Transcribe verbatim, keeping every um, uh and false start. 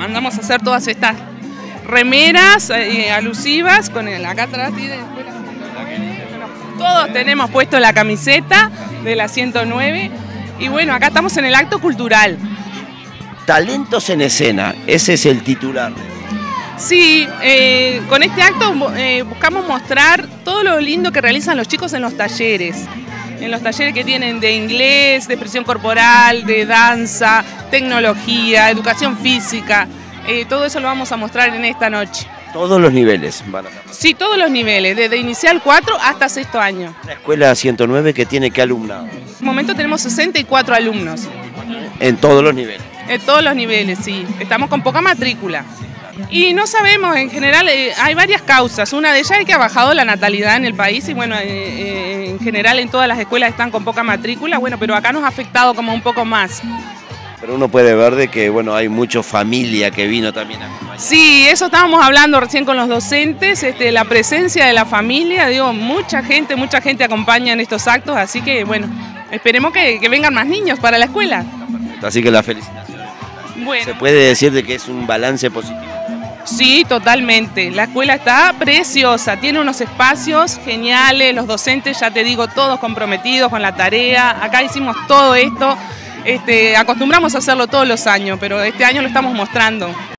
mandamos a hacer todas estas remeras eh, alusivas con el, acá atrás tiene, todos tenemos puesto la camiseta de la ciento nueve y bueno, acá estamos en el acto cultural. Talentos en escena, ese es el titular. Sí, eh, con este acto eh, buscamos mostrar todo lo lindo que realizan los chicos en los talleres. En los talleres que tienen de inglés, de expresión corporal, de danza, tecnología, educación física. Eh, todo eso lo vamos a mostrar en esta noche. Todos los niveles van a estar. Sí, todos los niveles, desde inicial cuatro hasta sexto año. La escuela ciento nueve que tiene qué alumnado. En este momento tenemos sesenta y cuatro alumnos. En todos los niveles. En todos los niveles, sí. Estamos con poca matrícula. Y no sabemos, en general eh, hay varias causas. Una de ellas es que ha bajado la natalidad en el país y bueno, eh, eh, en general en todas las escuelas están con poca matrícula, bueno, pero acá nos ha afectado como un poco más. Pero uno puede ver de que bueno, hay mucha familia que vino también a acompañar. Sí, eso estábamos hablando recién con los docentes, este, la presencia de la familia, digo, mucha gente, mucha gente acompaña en estos actos, así que bueno, esperemos que, que vengan más niños para la escuela. Así que la felicitación. Bueno. ¿Se puede decir de que es un balance positivo? Sí, totalmente. La escuela está preciosa, tiene unos espacios geniales, los docentes, ya te digo, todos comprometidos con la tarea. Acá hicimos todo esto, este, acostumbramos a hacerlo todos los años, pero este año lo estamos mostrando.